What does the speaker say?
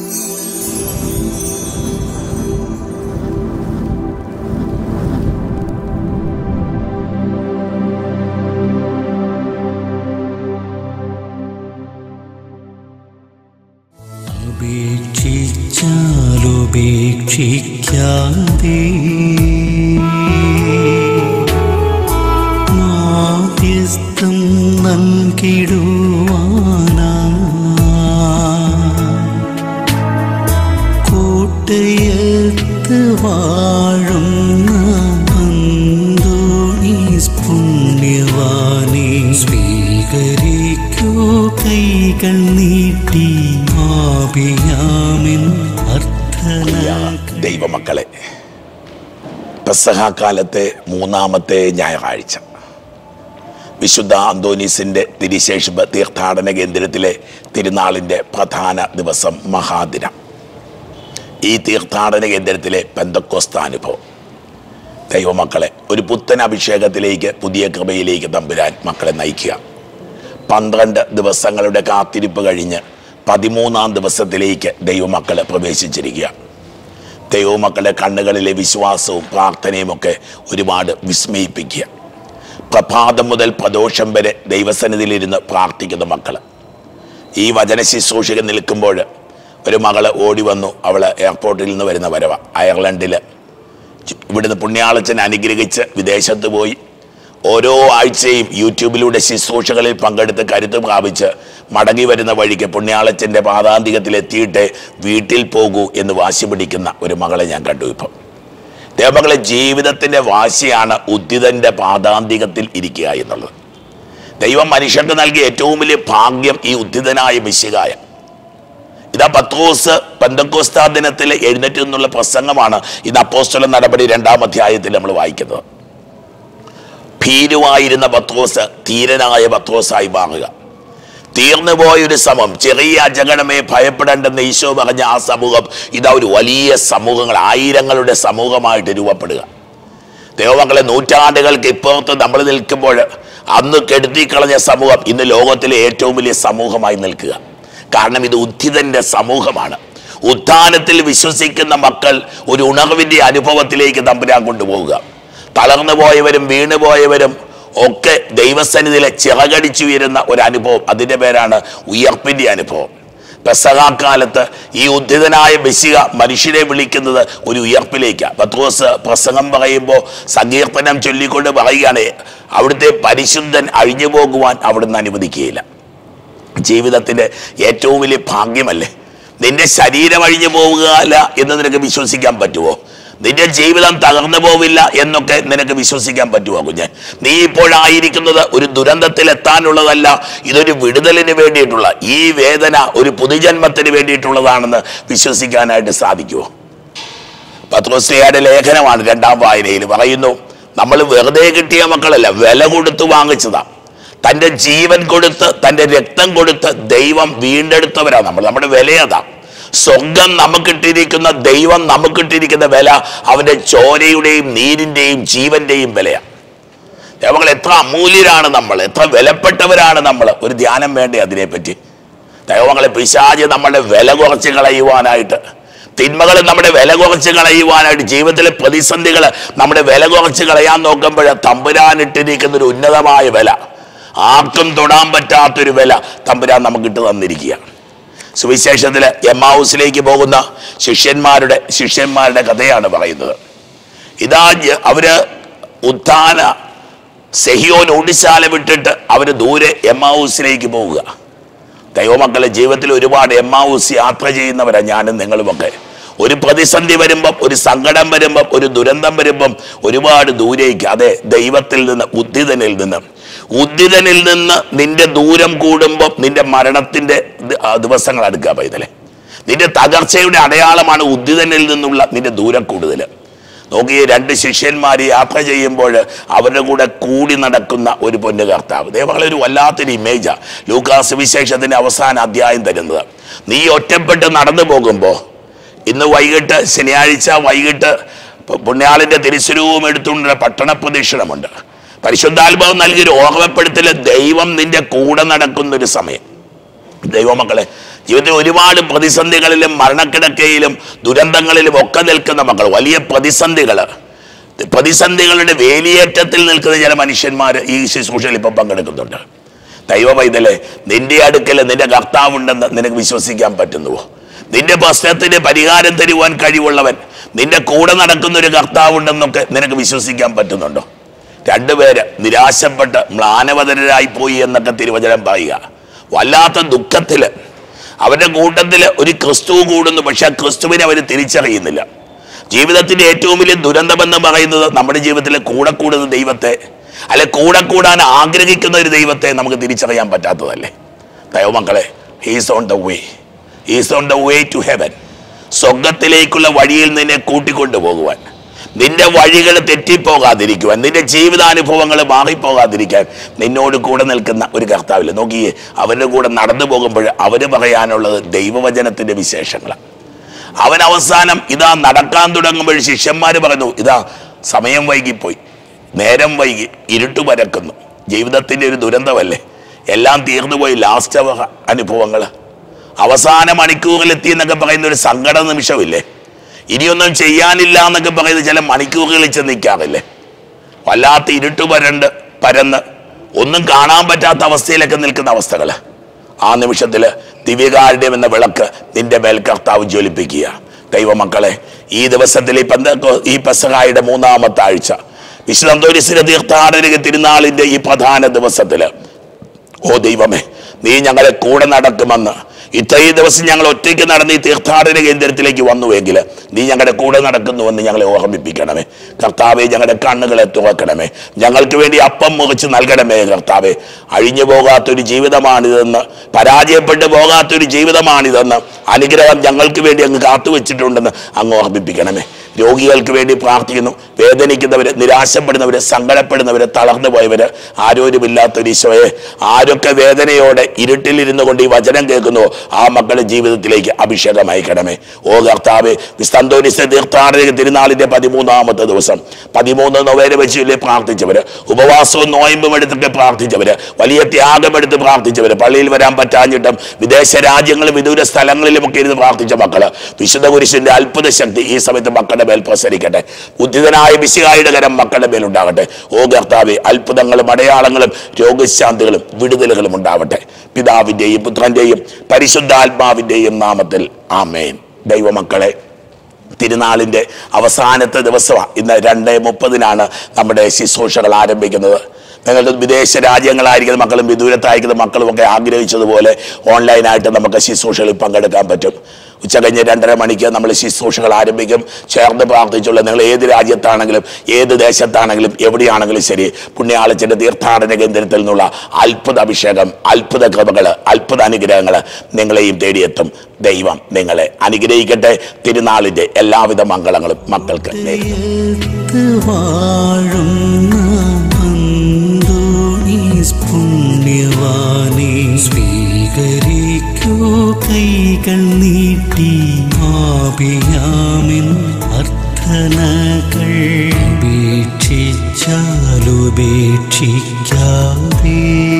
ഉപേക്ഷിക്കാതെ മാധ്യസ്ഥം നൽകിടുവാനാ കോട്ടയത്ത് വാഴുന്ന അന്തോണീസ് പുണ്യവാനെ സ്വീകരിക്കൂ കൈകൾ നീട്ടി ദൈവമക്കളെ, പെസഹ കാലത്തെ മൂന്നാമത്തെ ഞായറാഴ്ച, വിശുദ്ധ അന്തോനീസിന്റെ തിരുശേഷിപ്പ് തീർത്ഥാടന കേന്ദ്രത്തിലെ തിരുനാളിൻ്റെ പ്രധാന ദിവസം മഹാദിനം. ഈ തീർത്ഥാടന കേന്ദ്രത്തിലെ പെന്തക്കോസ്ത് അനുഭവം ദൈവമക്കളെ ഒരു പുത്തൻ അഭിഷേകത്തിലേക്ക്, പുതിയ കൃപയിലേക്ക് തമ്പുരാൻ മക്കളെ നയിക്കുക. 12 ദിവസങ്ങളുടെ കാത്തിരിപ്പ് കഴിഞ്ഞ് 13ാം ദിവസത്തിലേക്ക് ദൈവമക്കളെ പ്രവേശിച്ചിരിക്കുക. ദൈവമക്കളുടെ കണ്ണുകളിലെ വിശ്വാസവും പ്രാർത്ഥനയും ഒക്കെ ഒരുപാട് വിസ്മയിപ്പിക്കുക. പ്രഭാതം മുതൽ പ്രദോഷം വരെ ദൈവസന്നിധിയിലിരുന്ന് പ്രാർത്ഥിക്കുന്ന മക്കൾ. ഈ വചന ശുശ്രൂഷകൻ നിൽക്കുമ്പോൾ ഒരു മകള് ഓടി വന്നു. അവൾ എയർപോർട്ടിൽ നിന്ന് വരുന്ന വരവ. അയർലൻഡിൽ ഇവിടുന്ന് പുണ്യാളച്ചൻ അനുഗ്രഹിച്ച് വിദേശത്ത് പോയി ഓരോ ആഴ്ചയും യൂട്യൂബിലൂടെ ശുശ്രൂഷകളിൽ പങ്കെടുത്ത് കരുത്ത് പ്രാപിച്ച് മടങ്ങി വരുന്ന വഴിക്ക് പുണ്യാളച്ചൻ്റെ പാദാന്തികത്തിലെത്തിയിട്ട് വീട്ടിൽ പോകൂ എന്ന് വാശി പിടിക്കുന്ന ഒരു മകളെ ഞാൻ കണ്ടു. ഇപ്പം ദൈവമക്കളെ, ജീവിതത്തിൻ്റെ വാശിയാണ് ഉദ്ധിതൻ്റെ പാദാന്തികത്തിൽ ഇരിക്കുക എന്നുള്ളത്. ദൈവം മനുഷ്യർക്ക് നൽകിയ ഏറ്റവും വലിയ ഭാഗ്യം ഈ ഉദ്ധിതനായ മിശിഹായ. ഇതാ പത്രോസ് പെന്തക്കോസ്താ ദിനത്തിൽ എഴുന്നേറ്റ് നിന്നുള്ള പ്രസംഗമാണ് ഇന്ന് അപ്പോസ്തല നടപടി 2-ാം അധ്യായത്തിൽ നമ്മൾ വായിക്കുന്നത്. ഭീരുവായിരുന്ന പത്രോസ് ധീരനായ പത്രോസായി മാറുക. തീർന്നുപോയൊരു സമൂഹം, ചെറിയ അജഗണമേ ഭയപ്പെടേണ്ടെന്ന് ഈശോ പറഞ്ഞ ആ സമൂഹം ഇതാ ഒരു വലിയ സമൂഹങ്ങൾ, ആയിരങ്ങളുടെ സമൂഹമായിട്ട് രൂപപ്പെടുക. ദൈവമക്കളെ, നൂറ്റാണ്ടുകൾക്ക് ഇപ്പുറത്ത് നമ്മൾ നിൽക്കുമ്പോൾ അന്ന് കെടുത്തിക്കളഞ്ഞ സമൂഹം ഇന്ന് ലോകത്തിലെ ഏറ്റവും വലിയ സമൂഹമായി നിൽക്കുക. കാരണം ഇത് ഉദ്ധിതന്റെ സമൂഹമാണ്. ഉത്ഥാനത്തിൽ വിശ്വസിക്കുന്ന മക്കൾ ഒരു ഉണർവിൻ്റെ അനുഭവത്തിലേക്ക് തമ്പുരാൻ കൊണ്ടുപോവുക. തളർന്നു പോയവരും വീണുപോയവരും ഒക്കെ ദൈവസന്നിധിയിലെ ചിറകടിച്ചു വരുന്ന ഒരു അനുഭവം, അതിൻ്റെ പേരാണ് ഉയർപ്പിൻ്റെ അനുഭവം. പെസഹാക്കാലത്ത് ഈ ഉദ്ധിതനായ മിശിഹ മനുഷ്യരെ വിളിക്കുന്നത് ഒരു ഉയർപ്പിലേക്കാണ്. പത്രോസ് പ്രസംഗം പറയുമ്പോൾ സങ്കീർത്തനം ചൊല്ലിക്കൊണ്ട് പറയുകയാണ്, അവിടുത്തെ പരിശുദ്ധൻ അഴിഞ്ഞു പോകുവാൻ അവിടുന്ന് അനുവദിക്കുകയില്ല. ജീവിതത്തിൻ്റെ ഏറ്റവും വലിയ ഭാഗ്യമല്ലേ നിന്റെ ശരീരം അഴിഞ്ഞു പോവുകയല്ല എന്ന് നിനക്ക് വിശ്വസിക്കാൻ പറ്റുമോ? നിന്റെ ജീവിതം തകർന്നു പോവില്ല എന്നൊക്കെ നിനക്ക് വിശ്വസിക്കാൻ പറ്റുമോ കുഞ്ഞെ? നീ ഇപ്പോഴായിരിക്കുന്നത് ഒരു ദുരന്തത്തിൽ എത്താനുള്ളതല്ല, ഇതൊരു വിടുതലിന് വേണ്ടിയിട്ടുള്ള, ഈ വേദന ഒരു പുതുജന്മത്തിന് വേണ്ടിയിട്ടുള്ളതാണെന്ന് വിശ്വസിക്കാനായിട്ട് സാധിക്കുമോ? പത്രോസ്ലിയുടെ ലേഖനമാണ് 2-ാം വായനയിൽ പറയുന്നു, നമ്മൾ വെറുതെ കിട്ടിയ മക്കളല്ല, വില കൊടുത്ത് വാങ്ങിച്ചതാ. തൻ്റെ ജീവൻ കൊടുത്ത്, തൻ്റെ രക്തം കൊടുത്ത് ദൈവം വീണ്ടെടുത്തവരാണ് നമ്മൾ. നമ്മുടെ വിലയതാ. സ്വർഗം നമുക്കിട്ടിരിക്കുന്ന, ദൈവം നമുക്കിട്ടിരിക്കുന്ന വില അവൻ്റെ ചോരയുടെയും നീരിൻ്റെയും ജീവന്റെയും വിലയാണ്. ദൈവങ്ങൾ എത്ര അമൂല്യരാണ് നമ്മൾ, എത്ര വിലപ്പെട്ടവരാണ് നമ്മൾ. ഒരു ധ്യാനം വേണ്ടേ അതിനെപ്പറ്റി? ദൈവങ്ങളെ, പിശാച് നമ്മുടെ വില കുറച്ച് കളയുവാനായിട്ട്, തിന്മകൾ നമ്മുടെ വില കുറച്ച് കളയുവാനായിട്ട്, ജീവിതത്തിലെ പ്രതിസന്ധികൾ നമ്മുടെ വില കുറച്ച് കളയാൻ നോക്കുമ്പോൾ തമ്പുരാനിട്ടിരിക്കുന്ന ഒരു ഉന്നതമായ വില, ആർക്കും തൊടാൻ പറ്റാത്തൊരു വില തമ്പുരാൻ നമുക്കിട്ട് തന്നിരിക്കുകയാണ്. സുവിശേഷത്തിൽ എമ്മാവൂസിലേക്ക് പോകുന്ന ശിഷ്യന്മാരുടെ കഥയാണ് പറയുന്നത്. ഇതാ അവര് ഉത്ഥാന സെഹിയോൻ ഓടിശാല വിട്ടിട്ട് അവര് ദൂരെ എമ്മാവൂസിലേക്ക് പോവുക. ദൈവമക്കളെ, ജീവിതത്തിൽ ഒരുപാട് എമ്മാവൂസ് യാത്ര ചെയ്യുന്നവരാണ് ഞാനും നിങ്ങളുമൊക്കെ. ഒരു പ്രതിസന്ധി വരുമ്പം, ഒരു സങ്കടം വരുമ്പം, ഒരു ദുരന്തം വരുമ്പം ഒരുപാട് ദൂരേക്ക്, അതെ, ദൈവത്തിൽ നിന്ന്, ഉദ്ധിതനിൽ നിന്ന് നിന്റെ ദൂരം കൂടുമ്പം നിന്റെ മരണത്തിന്റെ ദിവസങ്ങൾ അടുക്കുക പൈതലെ. നിന്റെ തകർച്ചയുടെ അടയാളമാണ് ഉദ്ധിതനിൽ നിന്നുള്ള നിന്റെ ദൂരം കൂടുതൽ. നോക്കിയ 2 ശിഷ്യന്മാർ യാത്ര ചെയ്യുമ്പോൾ അവരുടെ കൂടെ കൂടി നടക്കുന്ന ഒരു പൊന്നു കർത്താവ്. ദൈവങ്ങളെ, ഒരു വല്ലാത്തൊരു ഇമേജാണ് ലൂക്കാസ് സുവിശേഷത്തിന്റെ അവസാന അധ്യായം തരുന്നത്. നീ ഒറ്റപ്പെട്ട് നടന്നു പോകുമ്പോൾ, ഇന്ന് വൈകിട്ട്, ശനിയാഴ്ച വൈകിട്ട് പുണ്യാളിന്റെ തിരുസ്വരൂപം എടുത്തുകൊണ്ട് പട്ടണ പ്രദക്ഷിണമുണ്ട്. പരിശുദ്ധാത്മാവ് നൽകിയൊരു ഓർമ്മപ്പെടുത്തൽ, ദൈവം നിന്റെ കൂടെ നടക്കുന്നൊരു സമയം. ദൈവമക്കളെ, ജീവിതത്തിൽ ഒരുപാട് പ്രതിസന്ധികളിലും മരണക്കിടക്കയിലും ദുരന്തങ്ങളിലും ഒക്കെ നിൽക്കുന്ന മക്കൾ, വലിയ പ്രതിസന്ധികളുടെ വേലിയേറ്റത്തിൽ നിൽക്കുന്ന ചില മനുഷ്യന്മാർ ഈ ശുശ്രൂഷയിൽ ഇപ്പം പങ്കെടുക്കുന്നുണ്ട്. ദൈവ പൈതലേ, നിന്റെ അടുക്കൽ നിന്റെ കർത്താവുണ്ടെന്ന് നിനക്ക് വിശ്വസിക്കാൻ പറ്റുന്നുവോ? നിന്റെ പ്രശ്നത്തിന് പരിഹാരം തരുവാൻ കഴിവുള്ളവൻ, നിന്റെ കൂടെ നടക്കുന്ന ഒരു കർത്താവുണ്ടെന്നൊക്കെ നിനക്ക് വിശ്വസിക്കാൻ പറ്റുന്നുണ്ടോ? രണ്ടുപേര് നിരാശപ്പെട്ട് മ്ലാനവതരായി പോയി എന്നൊക്കെ തിരുവചനം പറയുക. വല്ലാത്ത ദുഃഖത്തില് അവരുടെ കൂട്ടത്തിൽ ഒരു ക്രിസ്തു കൂടുന്നു, പക്ഷെ ക്രിസ്തുവിനെ അവർ തിരിച്ചറിയുന്നില്ല. ജീവിതത്തിന്റെ ഏറ്റവും വലിയ ദുരന്തമെന്ന് പറയുന്നത് നമ്മുടെ ജീവിതത്തിൽ കൂടെ കൂടുന്ന ദൈവത്തെ, അല്ലെ കൂടെ കൂടാൻ ആഗ്രഹിക്കുന്ന ഒരു ദൈവത്തെ നമുക്ക് തിരിച്ചറിയാൻ പറ്റാത്തതല്ലേ? ദൈവമക്കളെ, he's on the way, he's on the way to heaven. സ്വർഗത്തിലേക്കുള്ള വഴിയിൽ നിന്നെ കൂട്ടിക്കൊണ്ടുപോകുവാൻ, നിന്റെ വഴികൾ തെറ്റിപ്പോകാതിരിക്കുവാൻ, നിന്റെ ജീവിതാനുഭവങ്ങൾ മാറിപ്പോകാതിരിക്കാൻ നിന്നോട് കൂടെ നിൽക്കുന്ന ഒരു കർത്താവില്ല. നോക്കിയേ, അവരുടെ കൂടെ നടന്നു പോകുമ്പോൾ അവർ പറയാനുള്ളത് ദൈവവചനത്തിന്റെ വിശേഷങ്ങളാണ്. അവൻ അവസാനം ഇതാ നടക്കാൻ തുടങ്ങുമ്പോൾ ശിഷ്യന്മാർ പറഞ്ഞു, ഇതാ സമയം വൈകിപ്പോയി, നേരം വൈകി, ഇരുട്ട് പരക്കുന്നു. ജീവിതത്തിൻ്റെ ഒരു ദുരന്തമല്ലേ, എല്ലാം തീർന്നുപോയി. ലാസ്റ്റ് അനുഭവങ്ങൾ, അവസാന മണിക്കൂറിലെത്തി എന്നൊക്കെ പറയുന്ന ഒരു സങ്കട നിമിഷമില്ലേ? ഇനിയൊന്നും ചെയ്യാനില്ല എന്നൊക്കെ പറയുന്നത് ചില മണിക്കൂറുകളിൽ ചെന്ന് നിൽക്കാറില്ലേ? വല്ലാത്ത ഇരുട്ട് പരന്ന് ഒന്നും കാണാൻ പറ്റാത്ത അവസ്ഥയിലൊക്കെ നിൽക്കുന്ന അവസ്ഥകൾ. ആ നിമിഷത്തിൽ ദിവ്യകാരുണ്യം എന്ന വിളക്ക് നിന്റെ മേൽ കർത്താവ് ജ്വലിപ്പിക്കുക. ദൈവമക്കളെ, ഈ ദിവസത്തിൽ ഈ പെസഹായുടെ 3-ാമത്തെ ആഴ്ച, വിശുദ്ധ അന്തോനീസിന്റെ തീർത്ഥാടന തിരുനാളിന്റെ ഈ പ്രധാന ദിവസത്തില്, ഓ ദൈവമേ, നീ ഞങ്ങളെ കൂടെ നടക്കുമെന്ന് ഇത്രയും ദിവസം ഞങ്ങൾ ഒറ്റയ്ക്ക് നടന്ന് ഈ തീർത്ഥാടന കേന്ദ്രത്തിലേക്ക് വന്നുവെങ്കിൽ നീ ഞങ്ങളുടെ കൂടെ നടക്കുന്നുവെന്ന് ഞങ്ങളെ ഓർമ്മിപ്പിക്കണമേ. കർത്താവെ, ഞങ്ങളുടെ കണ്ണുകളെ തുറക്കണമേ. ഞങ്ങൾക്ക് വേണ്ടി അപ്പം മുറിച്ച് നൽകണമേ. കർത്താവെ, അഴിഞ്ഞു പോകാത്തൊരു ജീവിതമാണിതെന്ന്, പരാജയപ്പെട്ടു പോകാത്തൊരു ജീവിതമാണിതെന്ന്, അനുഗ്രഹം ഞങ്ങൾക്ക് വേണ്ടി അങ്ങ് കാത്തുവെച്ചിട്ടുണ്ടെന്ന് അങ്ങ് ഓർമ്മിപ്പിക്കണമേ. രോഗികൾക്ക് വേണ്ടി പ്രാർത്ഥിക്കുന്നു. വേദനിക്കുന്നവര്, നിരാശപ്പെടുന്നവര്, സങ്കടപ്പെടുന്നവര്, തളർന്നു പോയവര്, ആരോരുമില്ലാത്തൊരു ഈശോയെ, ആരൊക്കെ വേദനയോടെ ഇരുട്ടിലിരുന്നു കൊണ്ട് ഈ വചനം കേൾക്കുന്നുവോ ആ മക്കളുടെ ജീവിതത്തിലേക്ക് അഭിഷേകം അയക്കണമേ. ഓ കർത്താവേ, വിശുദ്ധ അന്തോനീസ് തീർത്ഥാടന തിരുനാളിന്റെ 13-ാമത്തെ ദിവസം 13 നൊവേന വെച്ച് പ്രാർത്ഥിച്ചവര്, ഉപവാസവും നോയമ്പും എടുത്തൊക്കെ പ്രാർത്ഥിച്ചവര്, വലിയ ത്യാഗമെടുത്ത് പ്രാർത്ഥിച്ചവര്, പള്ളിയിൽ വരാൻ പറ്റാഞ്ഞിട്ടും വിദേശ രാജ്യങ്ങളും വിദൂര സ്ഥലങ്ങളിലുമൊക്കെ ഇരുന്ന് പ്രാർത്ഥിച്ച മക്കള്, വിശുദ്ധ കുരിശിന്റെ അത്ഭുത ശക്തി ഈ സമയത്ത് മക്കളുടെ മേൽ പ്രസരിക്കട്ടെ. ഉദ്ധിതനായ മിശിഹായുടെ കരം മക്കളുടെ മേലുണ്ടാകട്ടെ. ഓ കർത്താവേ, അത്ഭുതങ്ങളും അടയാളങ്ങളും രോഗശാന്തികളും വിടുതലുകളും ഉണ്ടാവട്ടെ. പിതാവിന്റെയും പുത്രന്റെയും പരിശുദ്ധാത്മാവിന്റെയും നാമത്തിൽ ആമേൻ. ദൈവമക്കളെ, തിരുനാളിന്റെ അവസാനത്തെ ദിവസമാണ് ഇന്ന്. 2:30 നമ്മുടെ ശുശ്രൂഷകൾ ആരംഭിക്കുന്നത്. നിങ്ങളുടെ വിദേശ രാജ്യങ്ങളായിരിക്കുന്ന മക്കളും വിദൂരത്തായിരിക്കുന്ന മക്കളും ഒക്കെ ആഗ്രഹിച്ചതുപോലെ ഓൺലൈനായിട്ട് നമുക്ക് ശുശ്രൂഷകളിൽ പങ്കെടുക്കാൻ പറ്റും. ഉച്ചകഴിഞ്ഞ് 2:30 മണിക്ക് നമ്മൾ ശുശ്രൂഷകൾ ആരംഭിക്കും. ചേർന്ന് പ്രാർത്ഥിച്ചുള്ള നിങ്ങൾ ഏത് രാജ്യത്താണെങ്കിലും ഏത് ദേശത്താണെങ്കിലും എവിടെയാണെങ്കിലും ശരി, പുണ്യാളച്ചൻ്റെ തീർത്ഥാടന കേന്ദ്രത്തിൽ നിന്നുള്ള അത്ഭുത അഭിഷേകം, അത്ഭുത കൃപകൾ, അത്ഭുത അനുഗ്രഹങ്ങൾ നിങ്ങളെയും തേടിയെത്തും. ദൈവം നിങ്ങളെ അനുഗ്രഹിക്കട്ടെ. തിരുനാളിൻ്റെ എല്ലാവിധ മംഗളങ്ങളും മക്കൾക്ക് പുണ്യവാനേ, സ്വീകരിക്കൂ കൈകൾ നീട്ടി ആപിയാമിൻ അർത്ഥനകൾ. ഉപേക്ഷിച്ചാലുപേക്ഷിക്കാതെ